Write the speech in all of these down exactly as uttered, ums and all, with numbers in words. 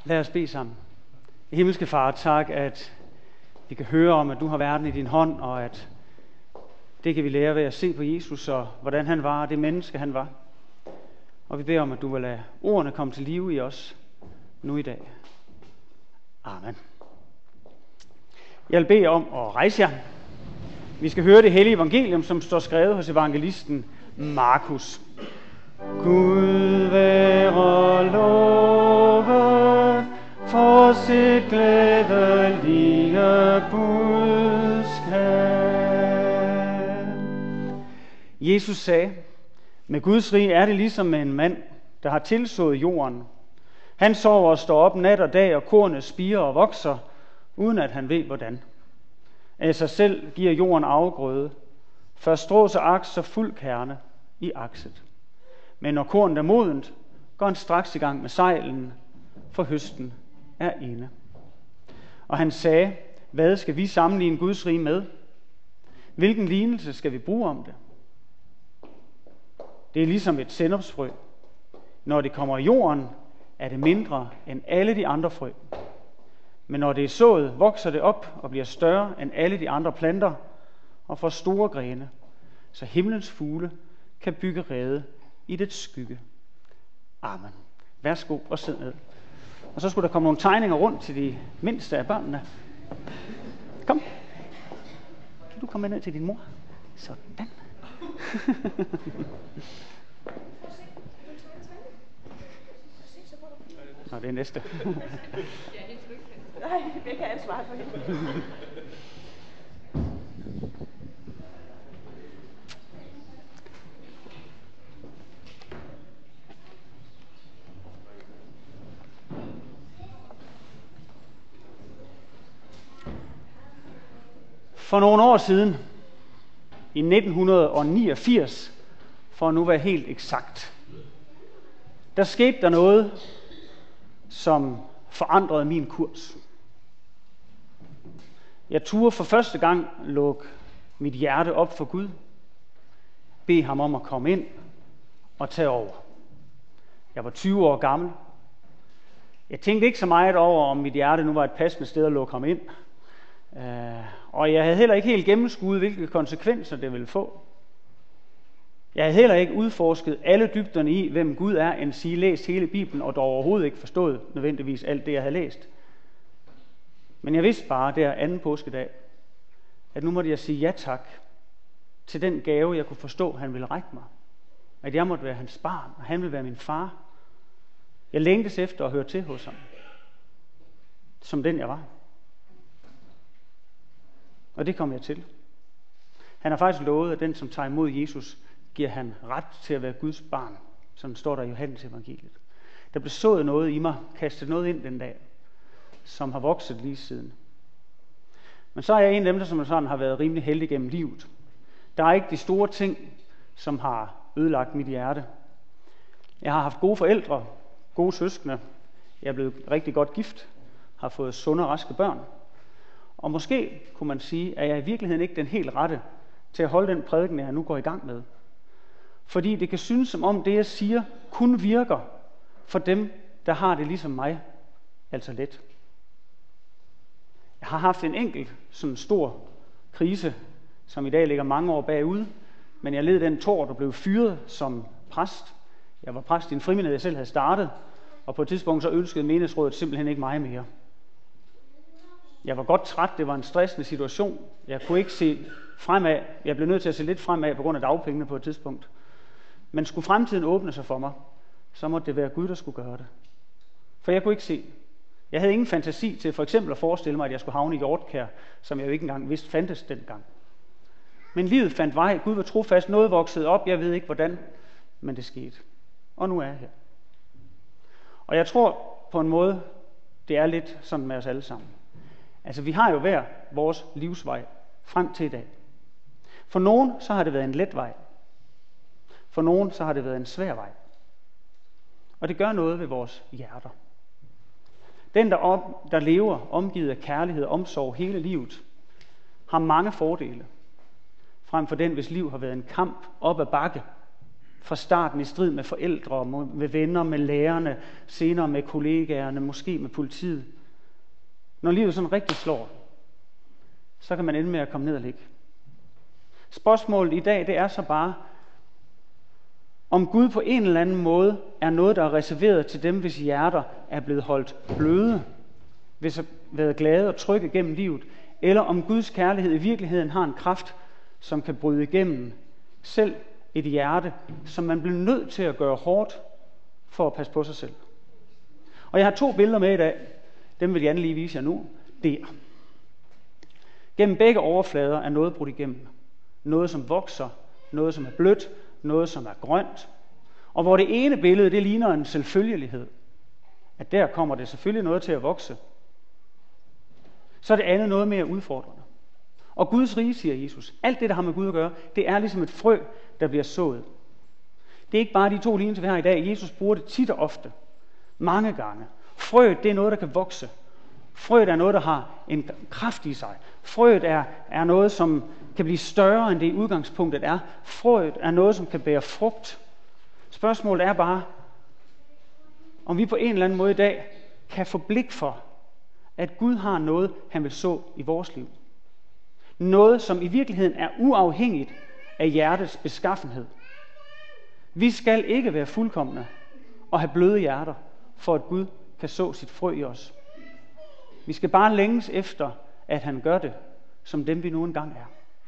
Lad os bede sammen. Himmelske Far, tak, at vi kan høre om, at du har verden i din hånd, og at det kan vi lære ved at se på Jesus, og hvordan han var, og det menneske han var. Og vi beder om, at du vil lade ordene komme til live i os nu i dag. Amen. Jeg vil bede om at rejse jer. Vi skal høre det hellige evangelium, som står skrevet hos evangelisten Markus. Gud være lovet for sit glædelige budskab. Jesus sagde, med Guds rige er det ligesom med en mand, der har tilsået jorden. Han sover og står op nat og dag, og kornet spirer og vokser, uden at han ved hvordan. Af sig selv giver jorden afgrøde, først strås og aks og fuld kerne i akset. Men når kornet er modent, går han straks i gang med sejlen, for høsten er inde. Og han sagde, hvad skal vi sammenligne Guds rige med? Hvilken lignelse skal vi bruge om det? Det er ligesom et sennepsfrø. Når det kommer i jorden, er det mindre end alle de andre frø. Men når det er sået, vokser det op og bliver større end alle de andre planter og får store grene, så himlens fugle kan bygge rede i det skygge. Amen. Værsgo og sid ned. Og så skulle der komme nogle tegninger rundt til de mindste af børnene. Kom. Kan du komme ned til din mor? Sådan. Nå, det er næste. Nej, jeg kan ansvare for hende. For nogle år siden, i nitten niogfirs, for at nu være helt eksakt, der skete der noget, som forandrede min kurs. Jeg turde for første gang lukke mit hjerte op for Gud, bede ham om at komme ind og tage over. Jeg var tyve år gammel. Jeg tænkte ikke så meget over, om mit hjerte nu var et passende sted at lukke ham ind. Og jeg havde heller ikke helt gennemskuet, hvilke konsekvenser det ville få. Jeg havde heller ikke udforsket alle dybderne i, hvem Gud er, end sige læst hele Bibelen, og dog overhovedet ikke forstået nødvendigvis alt det, jeg havde læst. Men jeg vidste bare der anden påskedag, at nu måtte jeg sige ja tak til den gave, jeg kunne forstå, han ville række mig. At jeg måtte være hans barn, og han ville være min far. Jeg længtes efter at høre til hos ham, som den jeg var. Og det kom jeg til. Han har faktisk lovet, at den, som tager imod Jesus, giver han ret til at være Guds barn, som står der i Johannes evangeliet. Der blev sået noget i mig, kastet noget ind den dag, som har vokset lige siden. Men så er jeg en af dem, der som sådan har været rimelig heldig gennem livet. Der er ikke de store ting, som har ødelagt mit hjerte. Jeg har haft gode forældre, gode søskende. Jeg er blevet rigtig godt gift, har fået sunde og raske børn. Og måske kunne man sige, at jeg i virkeligheden ikke den helt rette til at holde den prædiken, jeg nu går i gang med. Fordi det kan synes som om det, jeg siger, kun virker for dem, der har det ligesom mig, altså let. Jeg har haft en enkelt sådan stor krise, som i dag ligger mange år bagude, men jeg led den tår, der blev fyret som præst. Jeg var præst i en frimenighed, jeg selv havde startet, og på et tidspunkt så ønskede menighedsrådet simpelthen ikke mig mere. Jeg var godt træt, det var en stressende situation. Jeg kunne ikke se fremad. Jeg blev nødt til at se lidt fremad på grund af dagpengene på et tidspunkt. Men skulle fremtiden åbne sig for mig, så måtte det være Gud, der skulle gøre det. For jeg kunne ikke se. Jeg havde ingen fantasi til for eksempel at forestille mig, at jeg skulle havne i Hjortkær, som jeg jo ikke engang vidste fandtes dengang. Men livet fandt vej. Gud var trofast. Noget voksede op. Jeg ved ikke hvordan, men det skete. Og nu er jeg her. Og jeg tror på en måde, det er lidt sådan med os alle sammen. Altså vi har jo hver vores livsvej frem til i dag. For nogen så har det været en let vej. For nogen så har det været en svær vej. Og det gør noget ved vores hjerter. Den, der, om, der lever omgivet af kærlighed og omsorg hele livet, har mange fordele. Frem for den, hvis liv har været en kamp op ad bakke fra starten i strid med forældre, med venner, med lærerne, senere med kollegaerne, måske med politiet. Når livet sådan rigtig slår, så kan man ende med at komme ned og ligge. Spørgsmålet i dag, det er så bare, om Gud på en eller anden måde er noget, der er reserveret til dem, hvis hjerter er blevet holdt bløde, hvis har været glade og trygge gennem livet, eller om Guds kærlighed i virkeligheden har en kraft, som kan bryde igennem selv et hjerte, som man bliver nødt til at gøre hårdt for at passe på sig selv. Og jeg har to billeder med i dag. Dem vil jeg lige vise jer nu. Der. Gennem begge overflader er noget brudt igennem. Noget, som vokser, noget, som er blødt, noget, som er grønt. Og hvor det ene billede, det ligner en selvfølgelighed, at der kommer det selvfølgelig noget til at vokse, så er det andet noget mere udfordrende. Og Guds rige, siger Jesus, alt det, der har med Gud at gøre, det er ligesom et frø, der bliver sået. Det er ikke bare de to lignelser, vi har i dag. Jesus bruger det tit og ofte. Mange gange. Frøet, det er noget, der kan vokse. Frøet er noget, der har en kraft i sig. Frøet er, er noget, som kan blive større, end det i udgangspunktet er. Frøet er noget, som kan bære frugt. Spørgsmålet er bare, om vi på en eller anden måde i dag kan få blik for, at Gud har noget, han vil så i vores liv. Noget, som i virkeligheden er uafhængigt af hjertets beskaffenhed. Vi skal ikke være fuldkomne og have bløde hjerter, for at Gud kan så sit frø i os. Vi skal bare længes efter, at han gør det, som dem vi nu engang er.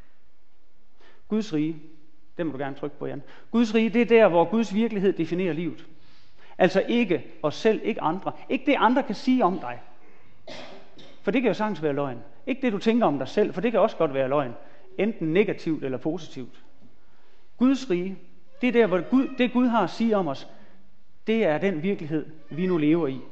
Guds rige, det må du gerne trykke på, Jan. Guds rige, det er der, hvor Guds virkelighed definerer livet. Altså ikke os selv, ikke andre. Ikke det, andre kan sige om dig. For det kan jo sagtens være løgn. Ikke det, du tænker om dig selv, for det kan også godt være løgn. Enten negativt eller positivt. Guds rige, det er der, hvor Gud, det Gud har at sige om os, det er den virkelighed, vi nu lever i.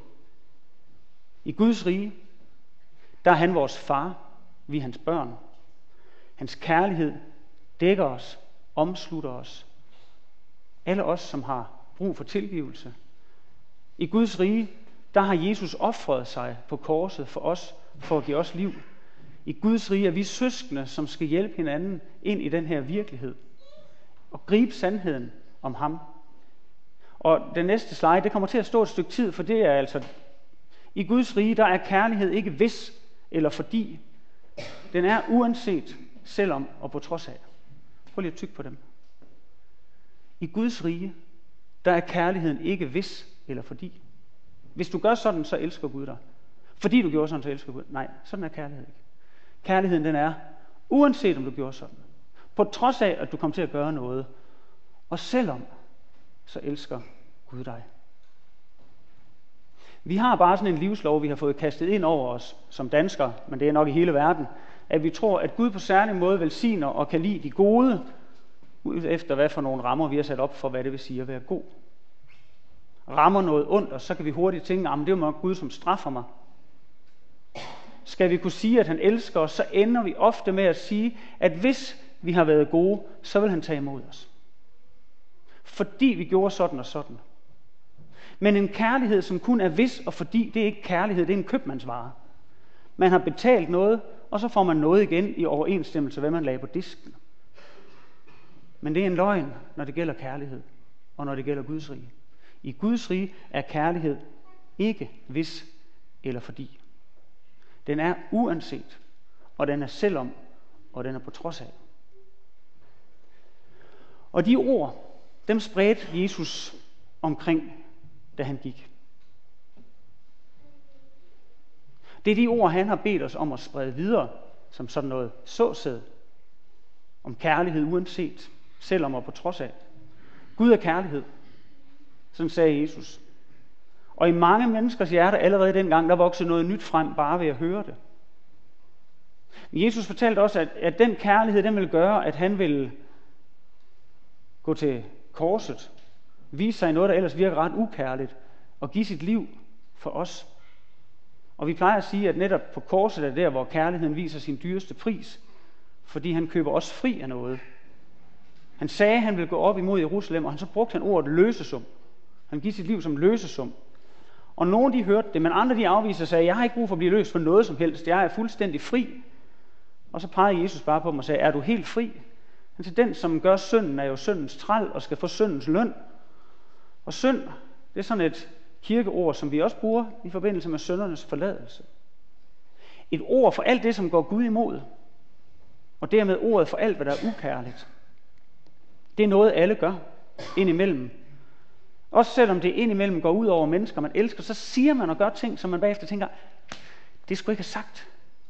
I Guds rige, der er han vores far, vi er hans børn. Hans kærlighed dækker os, omslutter os. Alle os, som har brug for tilgivelse. I Guds rige, der har Jesus ofret sig på korset for os, for at give os liv. I Guds rige er vi søskende, som skal hjælpe hinanden ind i den her virkelighed. Og gribe sandheden om ham. Og den næste slide, det kommer til at stå et stykke tid, for det er altså, i Guds rige, der er kærlighed ikke hvis eller fordi. Den er uanset, selvom og på trods af. Prøv lige at tykke på dem. I Guds rige, der er kærligheden ikke hvis eller fordi. Hvis du gør sådan, så elsker Gud dig. Fordi du gjorde sådan, så elsker Gud. Nej, sådan er kærlighed ikke. Kærligheden, den er, uanset om du gjorde sådan. På trods af, at du kom til at gøre noget. Og selvom, så elsker Gud dig. Vi har bare sådan en livslov, vi har fået kastet ind over os som danskere, men det er nok i hele verden, at vi tror, at Gud på særlig måde velsigner og kan lide de gode, efter hvad for nogle rammer vi har sat op for, hvad det vil sige at være god. Rammer noget ondt, og så kan vi hurtigt tænke, at det er jo Gud, som straffer mig. Skal vi kunne sige, at han elsker os, så ender vi ofte med at sige, at hvis vi har været gode, så vil han tage imod os. Fordi vi gjorde sådan og sådan. Men en kærlighed, som kun er hvis og fordi, det er ikke kærlighed, det er en købmandsvare. Man har betalt noget, og så får man noget igen i overensstemmelse, hvad man lagde på disken. Men det er en løgn, når det gælder kærlighed, og når det gælder Guds rige. I Guds rige er kærlighed ikke hvis eller fordi. Den er uanset, og den er selvom, og den er på trods af. Og de ord, dem spredte Jesus omkring, da han gik. Det er de ord, han har bedt os om at sprede videre, som sådan noget såsæd, om kærlighed uanset, selvom og på trods af. Gud er kærlighed, sådan sagde Jesus. Og i mange menneskers hjerte allerede dengang, der voksede noget nyt frem, bare ved at høre det. Men Jesus fortalte også, at, at den kærlighed, den vil gøre, at han vil gå til korset, vise sig i noget, der ellers virker ret ukærligt, og give sit liv for os. Og vi plejer at sige, at netop på korset er der, hvor kærligheden viser sin dyreste pris, fordi han køber os fri af noget. Han sagde, at han ville gå op imod Jerusalem, og han så brugte han ordet løsesum. Han giver sit liv som løsesum. Og nogle de hørte det, men andre de afviser og sagde, jeg har ikke brug for at blive løst for noget som helst, jeg er fuldstændig fri. Og så pegede Jesus bare på dem og sagde, er du helt fri? Han siger, den som gør synden er jo syndens træl og skal få syndens løn. Og synd, det er sådan et kirkeord, som vi også bruger i forbindelse med syndernes forladelse. Et ord for alt det, som går Gud imod. Og dermed ordet for alt, hvad der er ukærligt. Det er noget, alle gør indimellem. Også selvom det indimellem går ud over mennesker, man elsker, så siger man og gør ting, som man bagefter tænker, det skulle ikke have sagt.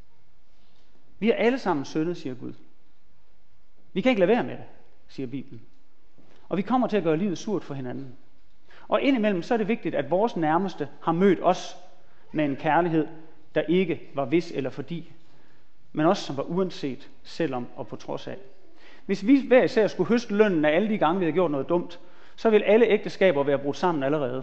Vi er alle sammen syndet, siger Gud. Vi kan ikke lade være med det, siger Bibelen. Og vi kommer til at gøre livet surt for hinanden. Og indimellem så er det vigtigt, at vores nærmeste har mødt os med en kærlighed, der ikke var vis eller fordi, men også som var uanset, selvom og på trods af. Hvis vi hver især skulle høste lønnen af alle de gange, vi havde gjort noget dumt, så vil alle ægteskaber være brudt sammen allerede.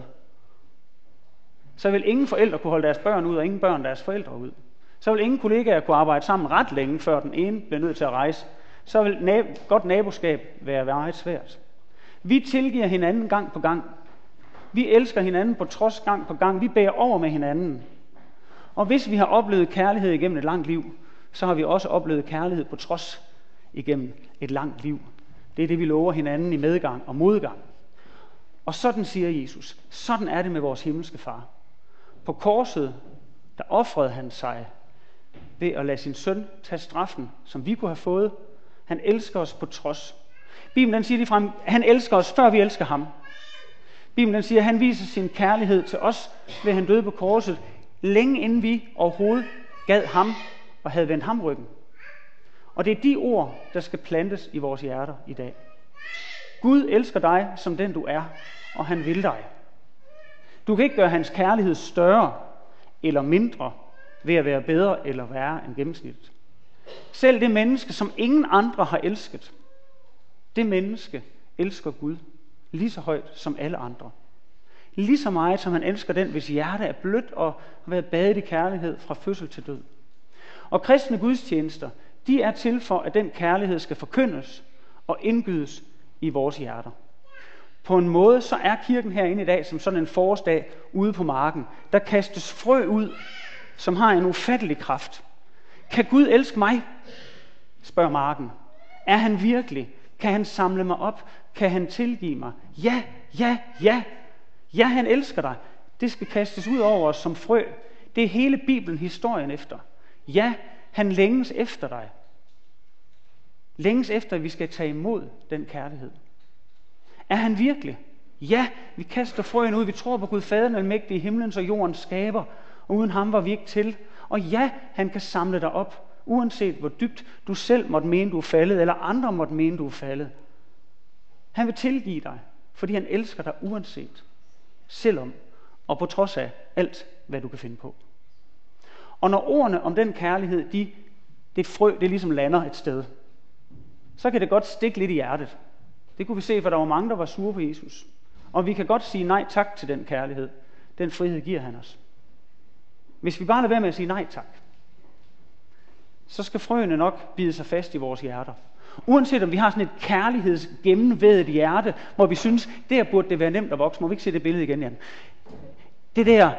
Så vil ingen forældre kunne holde deres børn ud, og ingen børn deres forældre ud. Så vil ingen kollegaer kunne arbejde sammen ret længe, før den ene bliver nødt til at rejse. Så vil nab- godt naboskab være meget svært. Vi tilgiver hinanden gang på gang. Vi elsker hinanden på trods gang på gang. Vi bærer over med hinanden. Og hvis vi har oplevet kærlighed igennem et langt liv, så har vi også oplevet kærlighed på trods igennem et langt liv. Det er det, vi lover hinanden i medgang og modgang. Og sådan siger Jesus, sådan er det med vores himmelske far. På korset, der ofrede han sig ved at lade sin søn tage straffen, som vi kunne have fået. Han elsker os på trods. Bibelen siger lige frem, han elsker os, før vi elsker ham. Bibelen siger, han viser sin kærlighed til os, ved han døde på korset, længe inden vi overhovedet gad ham og havde vendt ham ryggen. Og det er de ord, der skal plantes i vores hjerter i dag. Gud elsker dig som den du er, og han vil dig. Du kan ikke gøre hans kærlighed større eller mindre ved at være bedre eller værre end gennemsnittet. Selv det menneske, som ingen andre har elsket, det menneske elsker Gud lige så højt som alle andre. Lige så meget som han elsker den, hvis hjerte er blødt og har været badet i kærlighed fra fødsel til død. Og kristne gudstjenester, de er til for, at den kærlighed skal forkyndes og indgydes i vores hjerter. På en måde, så er kirken herinde i dag som sådan en forårsdag ude på marken. Der kastes frø ud, som har en ufattelig kraft. Kan Gud elske mig? Spørger marken. Er han virkelig? Kan han samle mig op? Kan han tilgive mig? Ja, ja, ja. Ja, han elsker dig. Det skal kastes ud over os som frø. Det er hele Bibelen historien efter. Ja, han længes efter dig. Længes efter, at vi skal tage imod den kærlighed. Er han virkelig? Ja, vi kaster frøen ud. Vi tror på Gud Faderen almægtige, himlens og jordens skaber. Og uden ham var vi ikke til. Og ja, han kan samle dig op, uanset hvor dybt du selv måtte mene, du er faldet, eller andre måtte mene, du er faldet. Han vil tilgive dig, fordi han elsker dig uanset, selvom og på trods af alt, hvad du kan finde på. Og når ordene om den kærlighed, de, det frø, det ligesom lander et sted, så kan det godt stikke lidt i hjertet. Det kunne vi se, for der var mange, der var sure på Jesus. Og vi kan godt sige nej tak til den kærlighed. Den frihed giver han os. Hvis vi bare lader være med at sige nej tak, så skal frøene nok bide sig fast i vores hjerter. Uanset om vi har sådan et kærlighedsgennemvædet hjerte, hvor vi synes, der burde det være nemt at vokse. Må vi ikke se det billede igen, Jan? Det der,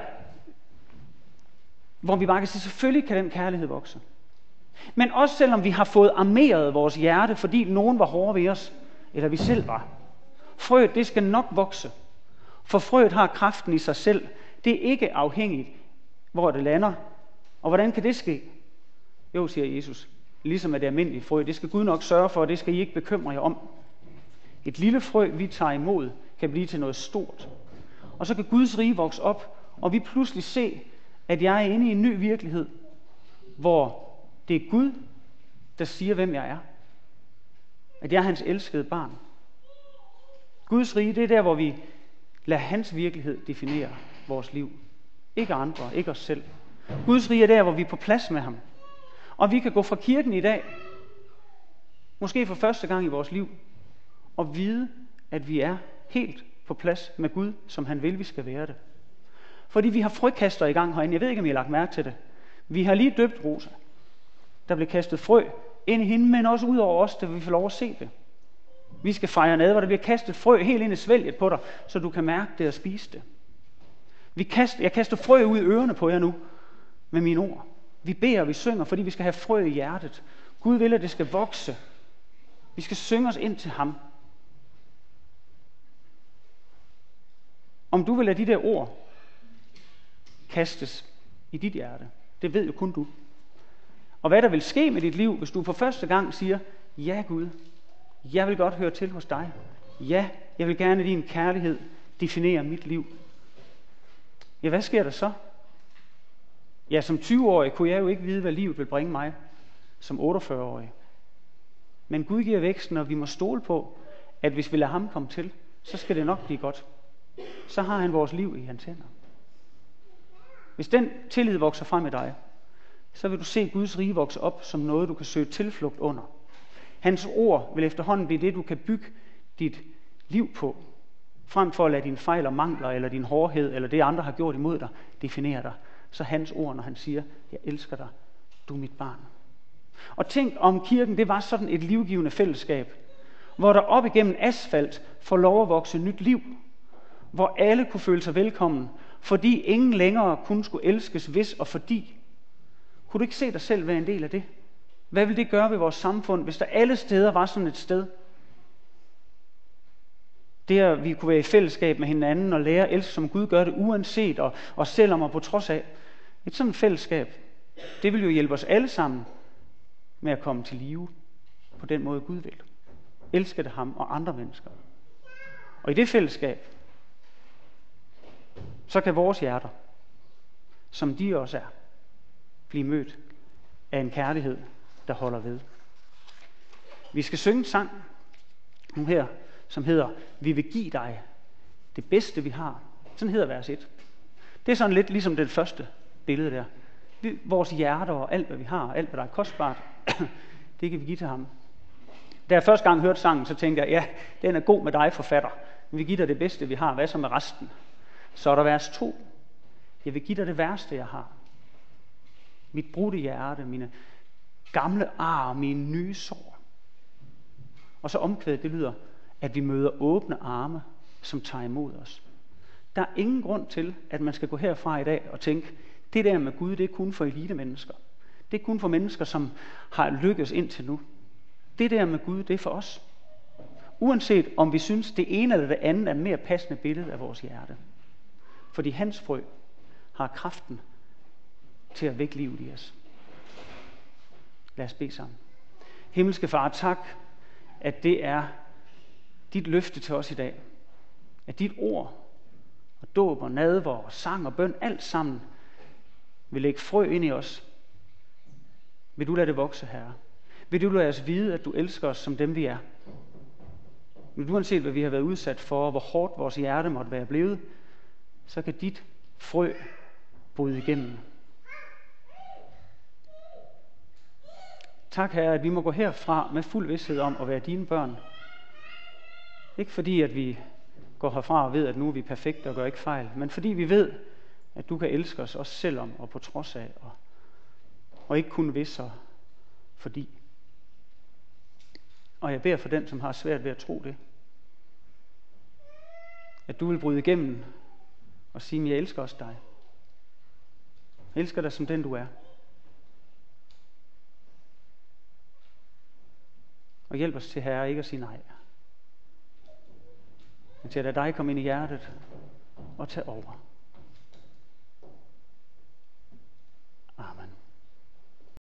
hvor vi bare kan sige, selvfølgelig kan den kærlighed vokse. Men også selvom vi har fået armeret vores hjerte, fordi nogen var hårde ved os, eller vi selv var. Frøet, det skal nok vokse. For frøet har kraften i sig selv. Det er ikke afhængigt, hvor det lander. Og hvordan kan det ske? Jo, siger Jesus, ligesom at det almindelige frø, det skal Gud nok sørge for, og det skal I ikke bekymre jer om. Et lille frø, vi tager imod, kan blive til noget stort. Og så kan Guds rige vokse op, og vi pludselig se, at jeg er inde i en ny virkelighed, hvor det er Gud, der siger, hvem jeg er. At jeg er hans elskede barn. Guds rige, det er der, hvor vi lader hans virkelighed definere vores liv. Ikke andre, ikke os selv. Guds rige er der, hvor vi er på plads med ham. Og vi kan gå fra kirken i dag, måske for første gang i vores liv, og vide, at vi er helt på plads med Gud, som han vil, vi skal være det. Fordi vi har frøkaster i gang herinde. Jeg ved ikke, om I har lagt mærke til det. Vi har lige døbt Rosa. Der blev kastet frø ind i hende, men også ud over os, da vi får lov at se det. Vi skal fejre nadver, der bliver kastet frø helt ind i svælget på dig, så du kan mærke det og spise det. Vi kaster, jeg kaster frø ud i ørerne på jer nu, med mine ord. Vi beder og vi synger, fordi vi skal have frø i hjertet. Gud vil, at det skal vokse. Vi skal synge os ind til ham. Om du vil lade de der ord kastes i dit hjerte, det ved jo kun du. Og hvad der vil ske med dit liv, hvis du for første gang siger, ja Gud, jeg vil godt høre til hos dig. Ja, jeg vil gerne din kærlighed definere mit liv. Ja, hvad sker der så? Ja, som tyve-årig kunne jeg jo ikke vide, hvad livet vil bringe mig som otteogfyrre-årig. Men Gud giver væksten, og vi må stole på, at hvis vi lader ham komme til, så skal det nok blive godt. Så har han vores liv i hans hænder. Hvis den tillid vokser frem i dig, så vil du se Guds rige vokse op som noget, du kan søge tilflugt under. Hans ord vil efterhånden blive det, du kan bygge dit liv på, frem for at lade dine fejl og mangler, eller din hårdhed, eller det andre har gjort imod dig, definere dig. Så hans ord, når han siger, jeg elsker dig, du er mit barn. Og tænk om kirken, det var sådan et livgivende fællesskab, hvor der op igennem asfalt får lov at vokse nyt liv, hvor alle kunne føle sig velkommen, fordi ingen længere kun skulle elskes, hvis og fordi. Kunne du ikke se dig selv være en del af det? Hvad vil det gøre ved vores samfund, hvis der alle steder var sådan et sted? Det at vi kunne være i fællesskab med hinanden og lære at elske, som Gud gør det, uanset og, og selvom og på trods af. Et sådan fællesskab, det vil jo hjælpe os alle sammen med at komme til live på den måde Gud vil. Elske det ham og andre mennesker. Og i det fællesskab, så kan vores hjerter, som de også er, blive mødt af en kærlighed, der holder ved. Vi skal synge en sang nu her, som hedder, vi vil give dig det bedste vi har. Sådan hedder vers et. Det er sådan lidt ligesom det første billede der. Vores hjerter og alt hvad vi har, alt hvad der er kostbart, det kan vi give til ham. Da jeg første gang hørte sangen, så tænkte jeg, ja, den er god med dig, forfatter. Vi giver dig det bedste vi har, hvad så med resten? Så er der vers to. Jeg vil give dig det værste jeg har. Mit brudte hjerte, mine gamle ar, mine nye sår. Og så omkvædet, det lyder, at vi møder åbne arme, som tager imod os. Der er ingen grund til, at man skal gå herfra i dag og tænke, det der med Gud, det er kun for elite mennesker. Det er kun for mennesker, som har lykkes indtil nu. Det der med Gud, det er for os. Uanset om vi synes, det ene eller det andet er mere passende billede af vores hjerte. Fordi hans frø har kraften til at vække livet i os. Lad os bede sammen. Himmelske Far, tak, at det er dit løfte til os i dag. At dit ord og dåb og nadver og sang og bøn, alt sammen vil lægge frø ind i os. Vil du lade det vokse, Herre? Vil du lade os vide, at du elsker os som dem, vi er? Men uanset hvad vi har været udsat for, og hvor hårdt vores hjerte måtte være blevet, så kan dit frø bryde igennem. Tak, Herre, at vi må gå herfra med fuld vidsthed om at være dine børn. Ikke fordi, at vi går herfra og ved, at nu er vi perfekte og gør ikke fejl, men fordi vi ved, at du kan elske os også selvom og på trods af, og, og ikke kun hvis og fordi. Og jeg beder for den, som har svært ved at tro det, at du vil bryde igennem og sige, at jeg elsker også dig. Jeg elsker dig som den du er. Og hjælp os til, Herre, ikke at sige nej, men til at lade dig komme ind i hjertet og tage over.